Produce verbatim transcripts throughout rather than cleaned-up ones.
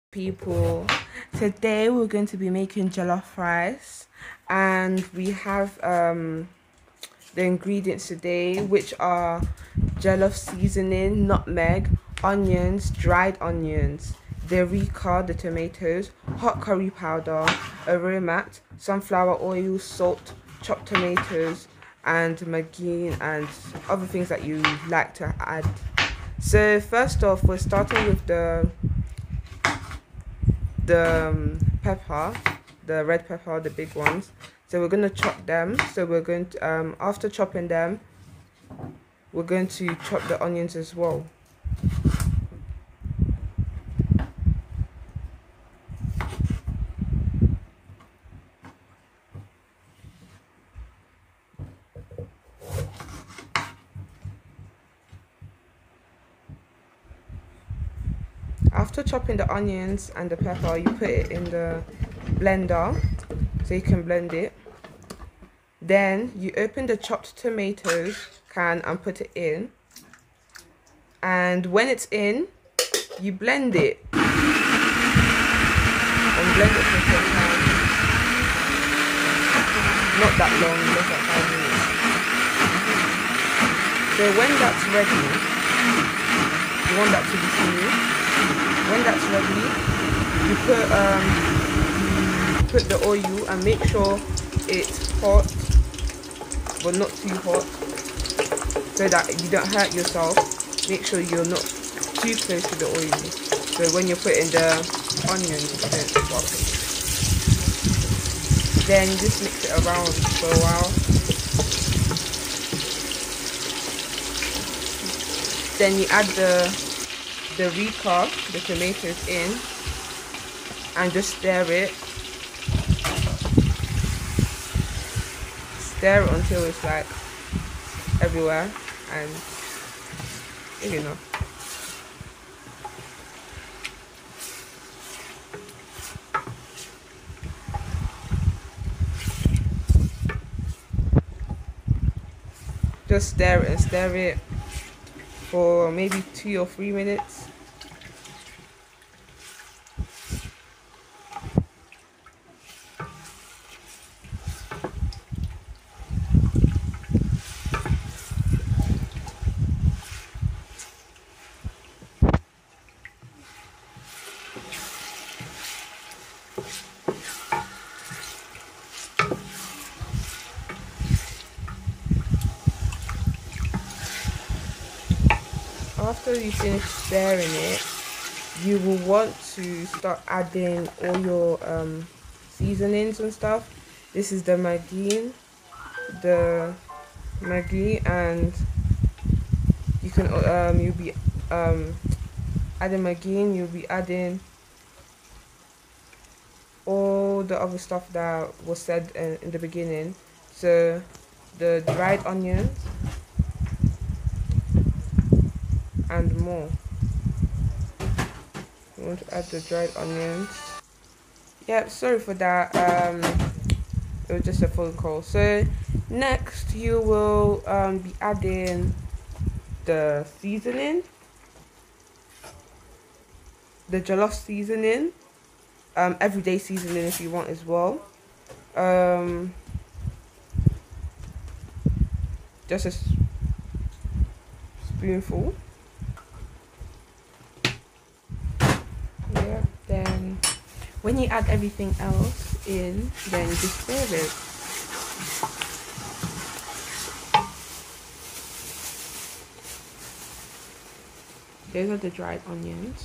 People, today we're going to be making jollof rice, and we have um the ingredients today, which are jollof seasoning, nutmeg, onions, dried onions, derica, the tomatoes, hot curry powder, aromat, sunflower oil, salt, chopped tomatoes, and maggi, and other things that you like to add. So first off, we're starting with the the um, pepper, the red pepper, the big ones. So we're going to chop them. So we're going to, um, after chopping them, we're going to chop the onions as well. After chopping the onions and the pepper, you put it in the blender so you can blend it. Then you open the chopped tomatoes can and put it in. And when it's in, you blend it. And blend it for some time. Not that long, less than five minutes. So when that's ready, you want that to be smooth. When that's ready, you put um you put the oil and make sure it's hot, but not too hot, so that you don't hurt yourself. Make sure you're not too close to the oil. So when you're putting the onions, you don't spark it. Then you just mix it around for a while. Then you add the the rica, the tomatoes in, and just stir it. Stir it until it's like everywhere, and you know. Just stir it and stir it for maybe two or three minutes. After you finish stirring it, you will want to start adding all your um, seasonings and stuff. This is the maggi, the maggi, and you can um you'll be um adding maggi. You'll be adding all the other stuff that was said in, in the beginning. So the dried onions and more. You want to add the dried onions. Yep, sorry for that. Um, it was just a phone call. So next you will um, be adding the seasoning, the jollof seasoning, um, everyday seasoning if you want as well. Um, just a spoonful. Yeah, then when you add everything else in, then you just stir it. Those are the dried onions.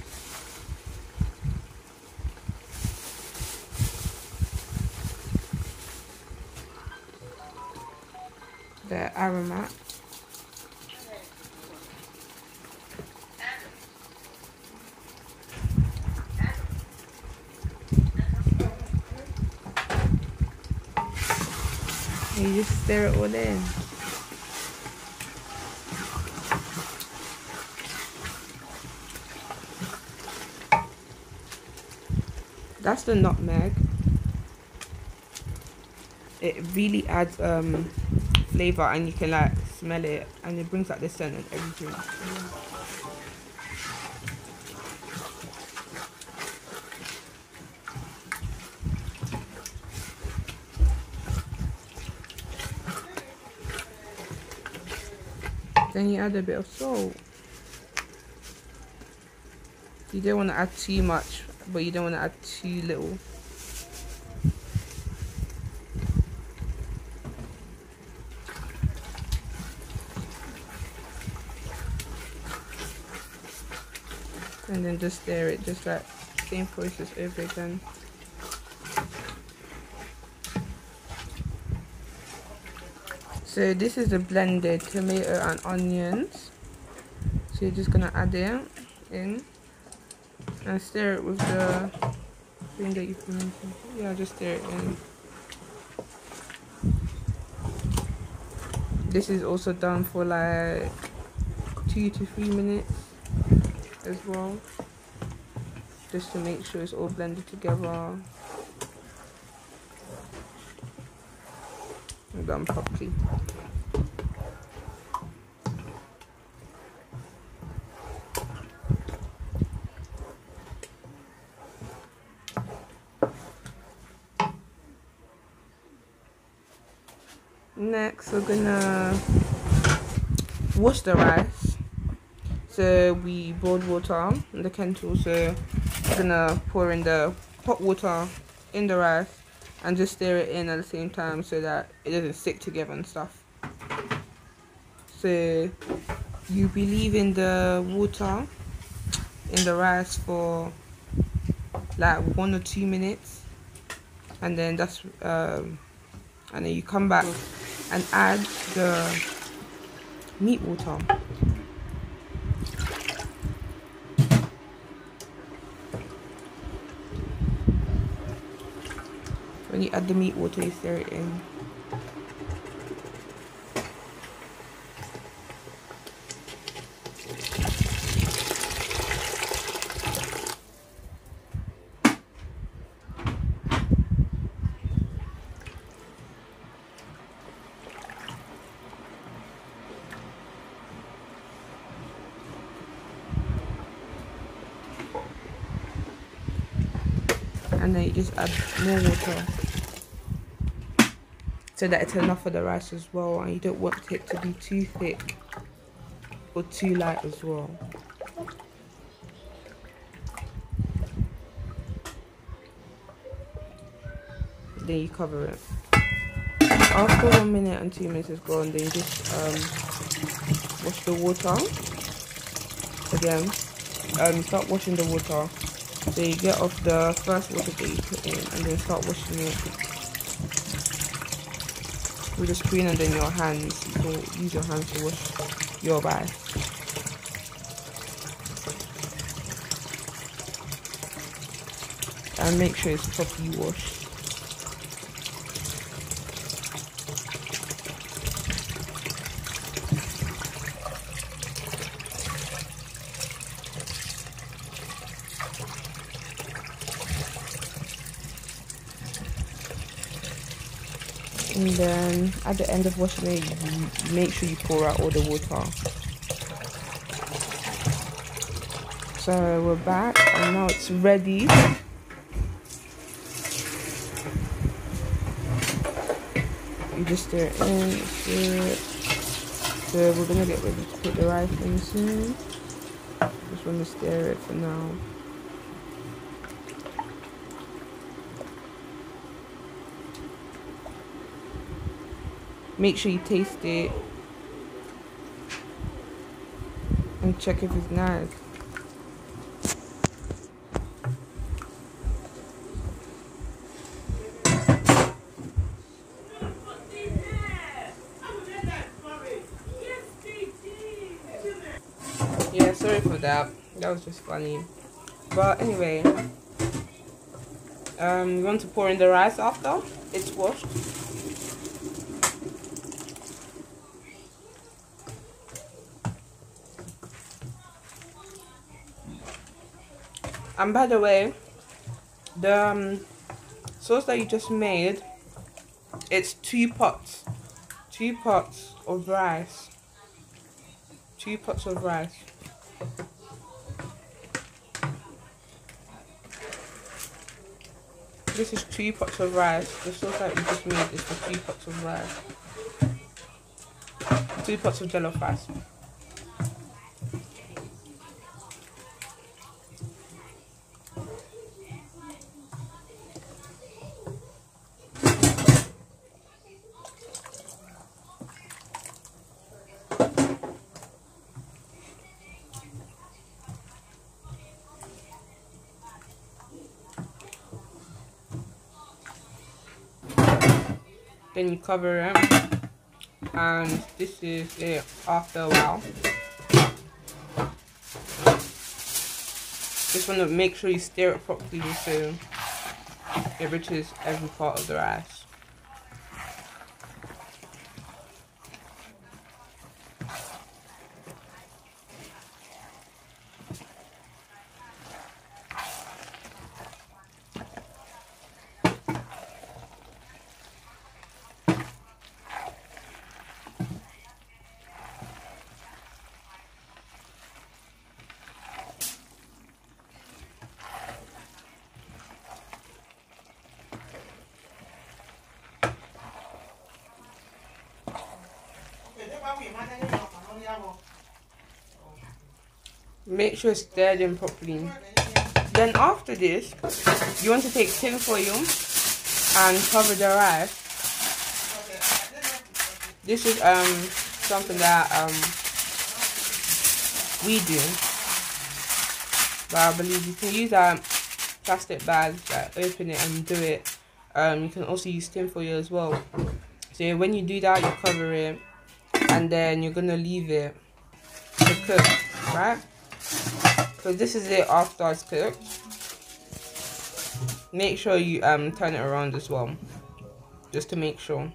The aromat. You just stir it all in. That's the nutmeg. It really adds um flavor, and you can like smell it, and it brings out the scent and everything. Then you add a bit of salt. You don't want to add too much, but you don't want to add too little. And then just stir it, just like same process over again. So this is the blended tomato and onions. So you're just gonna add it in and stir it with the thing that you've been. Yeah, just stir it in. This is also done for like two to three minutes as well, just to make sure it's all blended together and done properly. Next, we're gonna wash the rice. So we boiled water in the kettle, so we're gonna pour in the hot water in the rice and just stir it in at the same time so that it doesn't stick together and stuff. So you be leaving the water in the rice for like one or two minutes, and then that's um and then you come back and add the meat water. When you add the meat water, you stir it in. And then you just add more water so that it's enough for the rice as well, and you don't want it to be too thick or too light as well. Then you cover it. After one minute and two minutes is gone, then you just um, wash the water again. Um, start washing the water. So you get off the first water that you put in and then start washing it with a spoon and then your hands. You can use your hands to wash your rice. And make sure it's properly washed. And then at the end of washing it, you make sure you pour out all the water. So we're back and now it's ready. You just stir it in, stir it. So we're gonna get ready to put the rice in soon. Just want to stir it for now. Make sure you taste it and check if it's nice. Yeah, sorry for that. That was just funny. But anyway, um, you want to pour in the rice after it's washed. And by the way, the um, sauce that you just made, it's two pots, two pots of rice, two pots of rice. This is two pots of rice. The sauce that you just made is for two pots of rice, two pots of jollof rice. Then you cover it, and this is it after a while. Just want to make sure you stir it properly so it reaches every part of the rice. Make sure it's stirred in properly. Then after this, you want to take tin foil and cover the rice. This is um something that um we do, but I believe you can use a plastic bag, like open it and do it. Um, you can also use tin foil as well. So when you do that, you cover it, and then you're gonna leave it to cook, right? So this is it after it's cooked. Make sure you um turn it around as well, just to make sure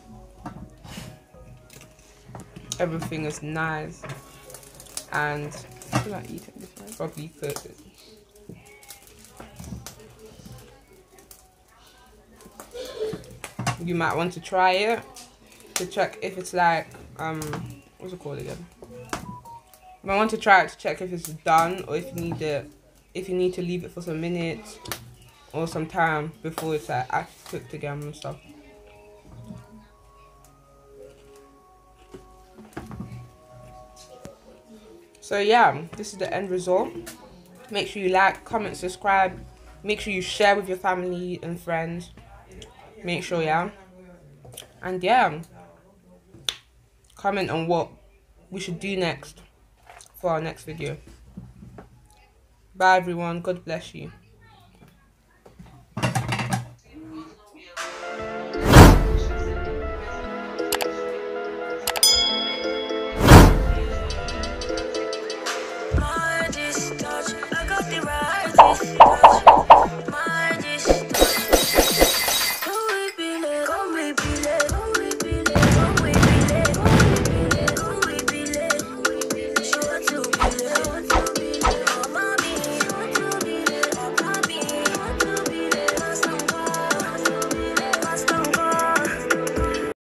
everything is nice and I'm not eating this one. Properly cooked. You might want to try it to check if it's like um what's it called again? You might want to try it to check if it's done, or if you need it, if you need to leave it for some minutes or some time before it's like actually cooked again and stuff. So yeah, this is the end result. Make sure you like, comment, subscribe. Make sure you share with your family and friends. Make sure, yeah. And yeah, comment on what we should do next for our next video. Bye everyone, God bless you.